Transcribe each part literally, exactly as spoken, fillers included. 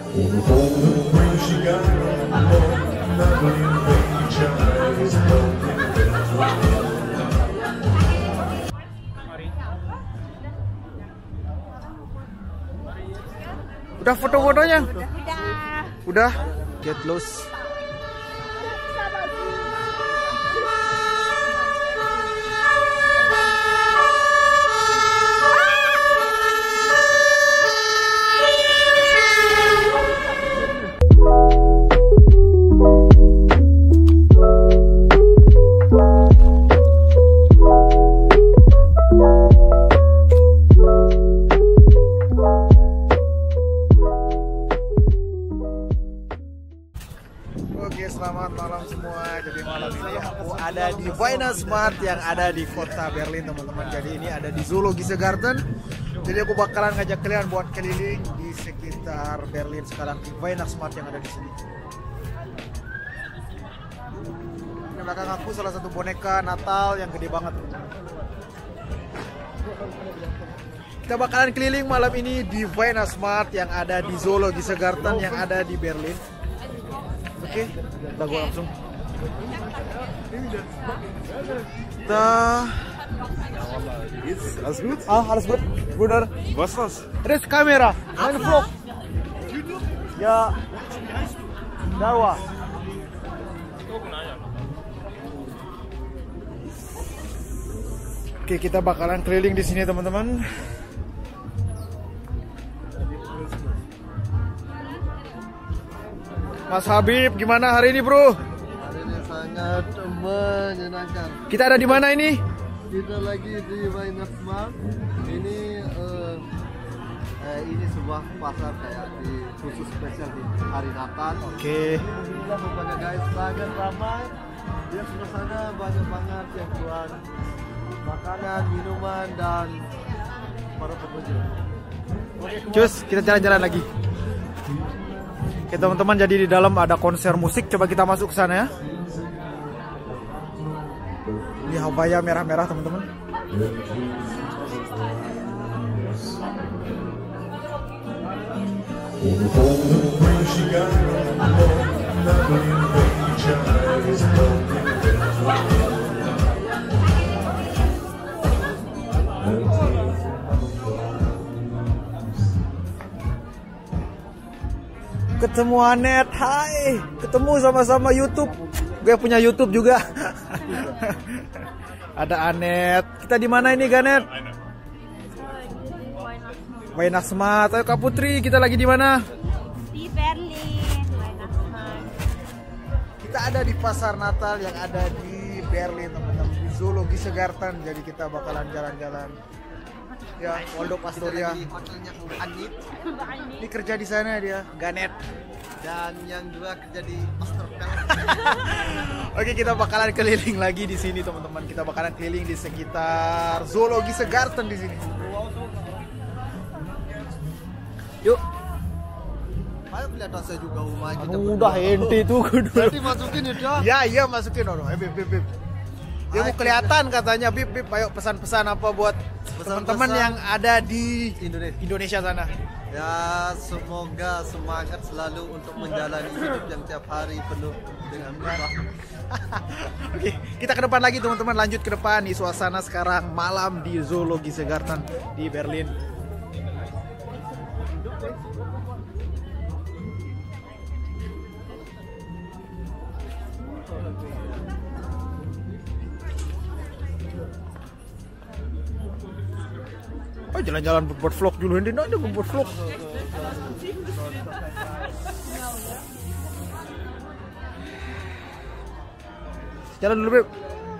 Udah foto-fotonya? Udah. Udah? Get loose. Oke, selamat malam semua. Jadi malam ini aku ada di Weihnachtsmarkt yang ada di kota Berlin, teman-teman. Jadi ini ada di Zoologische Garten. Jadi aku bakalan ngajak kalian buat keliling di sekitar Berlin sekarang di Weihnachtsmarkt yang ada di sini. Di belakang aku salah satu boneka Natal yang gede banget. Kita bakalan keliling malam ini di Weihnachtsmarkt yang ada di Zoologische Garten yang ada di Berlin. Oke, kita gua langsung. Kita. Alles gut? Ah, alles gut, Bruder. Was das? Res kamera, main vlog. Ya, Darwa. Oke, kita bakalan keliling di sini, teman-teman. Mas Habib, gimana hari ini, bro? Hari ini sangat menyenangkan. Kita ada di mana ini? Kita lagi di Weihnachtsmarkt. Ini uh, eh, ini sebuah pasar kayak di khusus spesial di hari Natal. Oke. Alhamdulillah berbagai guys sangat ramai. Di sebelah sana banyak banget yang jual makanan, minuman dan para pengunjung. Cus, kita jalan-jalan lagi. Oke, teman-teman, jadi di dalam ada konser musik. Coba kita masuk ke sana ya. Ini Habaya merah-merah, teman-teman. Ketemu Anet, hai. Ketemu sama-sama YouTube. Gue punya YouTube juga. Ada Anet. Kita di mana ini, Ganet? Weihnachtsmarkt. Ayo Kak Putri, kita lagi di mana? Di Berlin, Weihnachtsmarkt. Kita ada di pasar Natal yang ada di Berlin, teman-teman. Di Zoologische Garten. Jadi kita bakalan jalan-jalan. Ya, Waldorf Astoria. Di hotelnya Anit Ini kerja di sana dia, Ganet. dan yang dua kerja di Osterfeld. Oke, kita bakalan keliling lagi di sini, teman-teman. Kita bakalan keliling di sekitar Zoologische Garten di sini. Yuk. Ayo kelihatan saya juga rumah kita. Udah ente tuh kudu. Berarti masukin ya, Dah? Ya, iya masukin orang. Eh, bib, bib, bib. Dia mau kelihatan katanya, bib, bib. Ayo pesan-pesan apa buat teman-teman yang ada di Indonesia. Indonesia sana. Ya, semoga semangat selalu untuk menjalani hidup yang tiap hari penuh dengan musibah. Oke, kita ke depan lagi, teman-teman. Lanjut ke depan di suasana sekarang malam di Zoologische Garten di Berlin. Oh, jalan-jalan buat vlog dulu, ini ada buat vlog. Jalan dulu, Beb.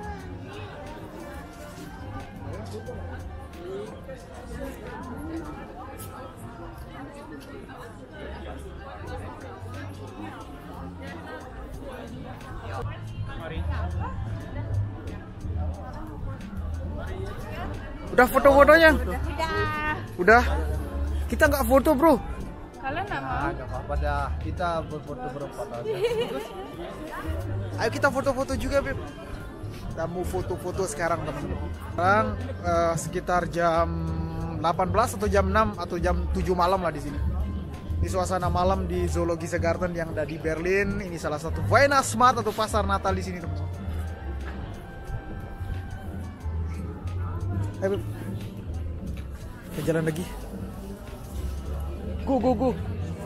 Udah foto-fotonya? Udah. Udah? Kita nggak foto, bro. Kalian nggak mau? Nggak apa-apa dah, kita berfoto berempat aja. Ayo kita foto-foto juga, Beb. Kita mau foto-foto sekarang, teman-teman. Sekarang uh, sekitar jam delapan belas atau jam enam atau jam tujuh malam lah di sini. Di suasana malam di Zoologische Garten yang ada di Berlin. Ini salah satu Weihnachtsmarkt atau pasar Natal di sini, teman-teman. Ayo, Beb. Kita jalan lagi. Go, go, go.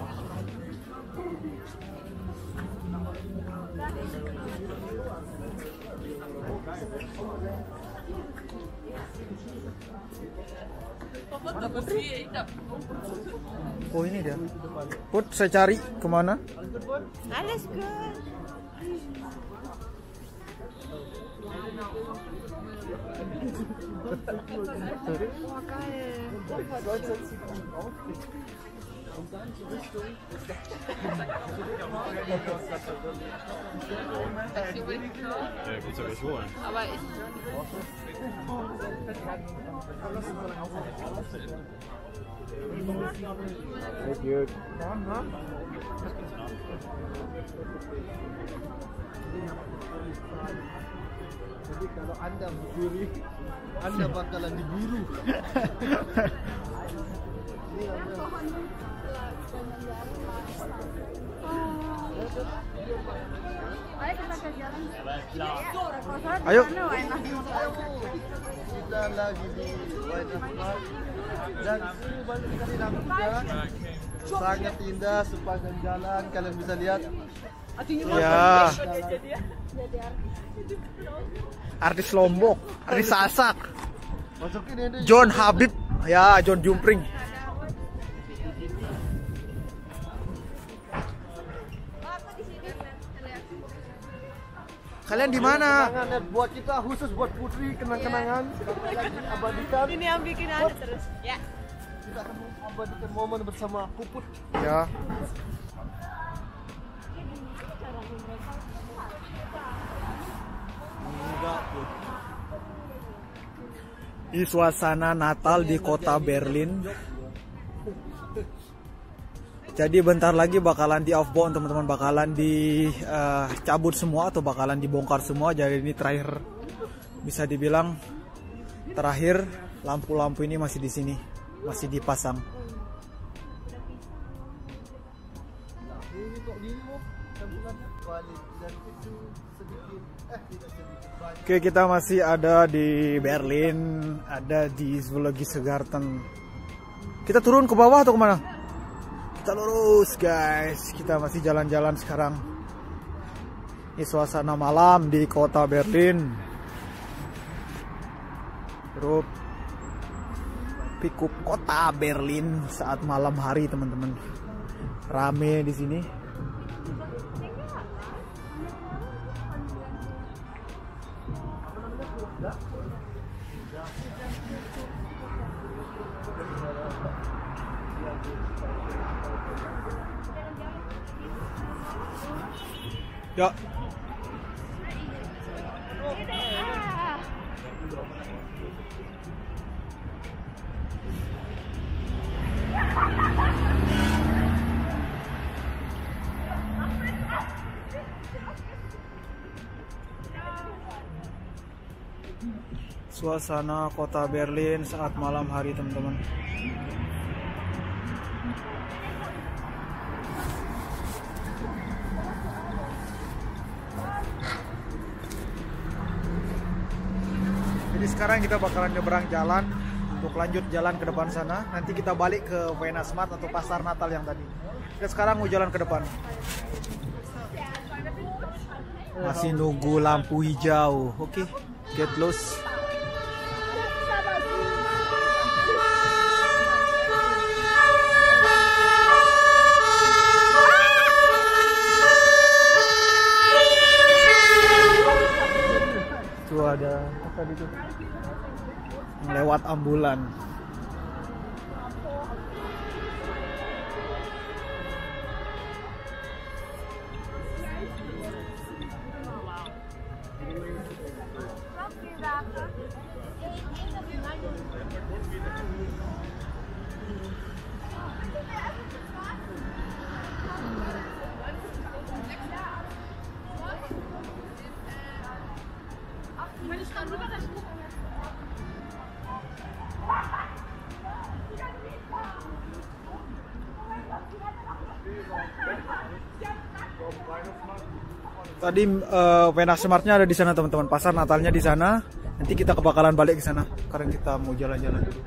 Oh, ini dia. Put, saya cari kemana? Alles gut. Boah, geil. Ja, gibt's ja schon. Aber ich. Good. Jadi kalau Anda mencuri, Anda bakalan diburu. Ayo kita ke jalan. Ayo. Kita lagi di Weihnachtsmarkt dan ini banyak sekali lampunya. Sangat indah sepanjang jalan, kalian bisa lihat. Ya. Artis Lombok, artis Sasak, Masukin ini. John Habib, ya John Jumpring. Kalian di mana? Kenangan buat kita khusus buat Putri, kenang-kenangan. Abadikan. Ini yang bikin ada terus. Ya. Kita akan abadikan momen bersama Puput. Ya. Di suasana Natal di kota Berlin. Jadi bentar lagi bakalan di off-bound, teman-teman, bakalan dicabut uh, semua atau bakalan dibongkar semua. Jadi ini terakhir, bisa dibilang terakhir, lampu-lampu ini masih di sini, masih dipasang. Oke, kita masih ada di Berlin, ada di Zoologische Garten. Kita turun ke bawah atau kemana? Kita lurus, guys. Kita masih jalan-jalan sekarang. Ini suasana malam di kota Berlin. Grup pikup kota Berlin saat malam hari, teman-teman. Rame di sini. Ya. Suasana kota Berlin saat malam hari, teman-teman. Jadi sekarang kita bakalan nyebrang jalan untuk lanjut jalan ke depan sana. Nanti kita balik ke Weihnachtsmarkt atau pasar Natal yang tadi. Kita sekarang mau jalan ke depan. Masih nunggu lampu hijau. Oke, okay. Get lost. Tuh ada apa tadi tuh? Lewat ambulan. Meine Stand rüber, Tadi uh, Weihnachtsmarktnya ada di sana teman-teman, pasar Natalnya di sana. Nanti kita kebakalan balik ke sana karena kita mau jalan-jalan dulu.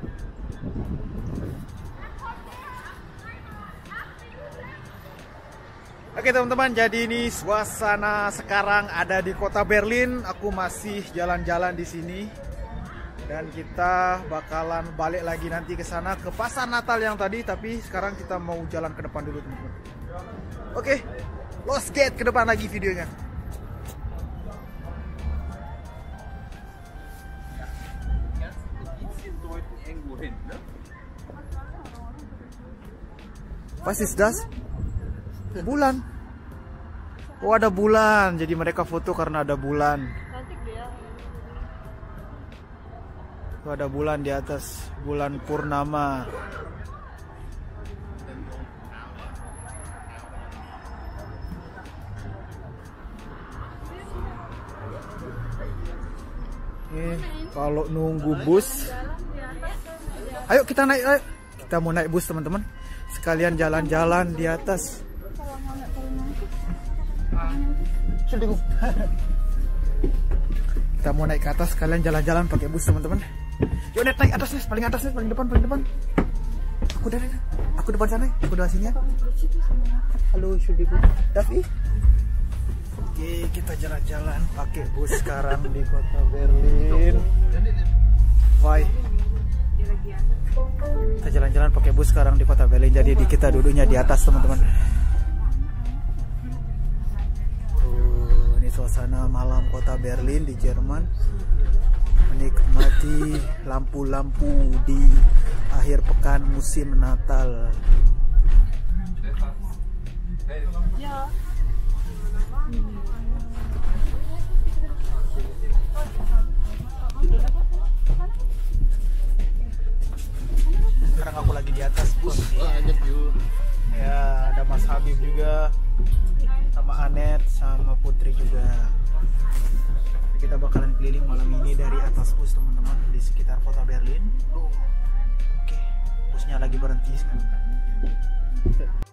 Oke teman-teman, jadi ini suasana sekarang ada di kota Berlin. Aku masih jalan-jalan di sini dan kita bakalan balik lagi nanti ke sana ke pasar Natal yang tadi. Tapi sekarang kita mau jalan ke depan dulu teman-teman. Oke, let's get ke depan lagi videonya. Was ist das? Bulan. Oh ada bulan, jadi mereka foto karena ada bulan. Cantik dia. Tuh ada bulan di atas, bulan purnama. Eh, kalau nunggu bus, ayo kita naik, ayo. Kita mau naik bus teman-teman. Sekalian jalan-jalan di atas. Kita mau naik ke atas, kalian jalan-jalan pakai bus teman-teman. Yuk naik, naik atas nih, paling atas nih, paling depan, paling depan. Aku dari, aku depan sana, aku depan sini ya. Halo, Shudiku, Davi. Oke, kita jalan-jalan pakai bus sekarang di kota Berlin. Bye. Kita jalan-jalan pakai bus sekarang di kota Berlin. Jadi di kita duduknya di atas teman-teman. Suasana malam kota Berlin di Jerman, menikmati lampu-lampu di akhir pekan musim Natal. Ya. Sekarang aku lagi di atas bus. Ya, ada Mas Habib juga, sama Anet, sama Putri juga. Kita bakalan keliling malam ini dari atas bus teman-teman di sekitar kota Berlin. Oke, busnya lagi berhenti sekarang.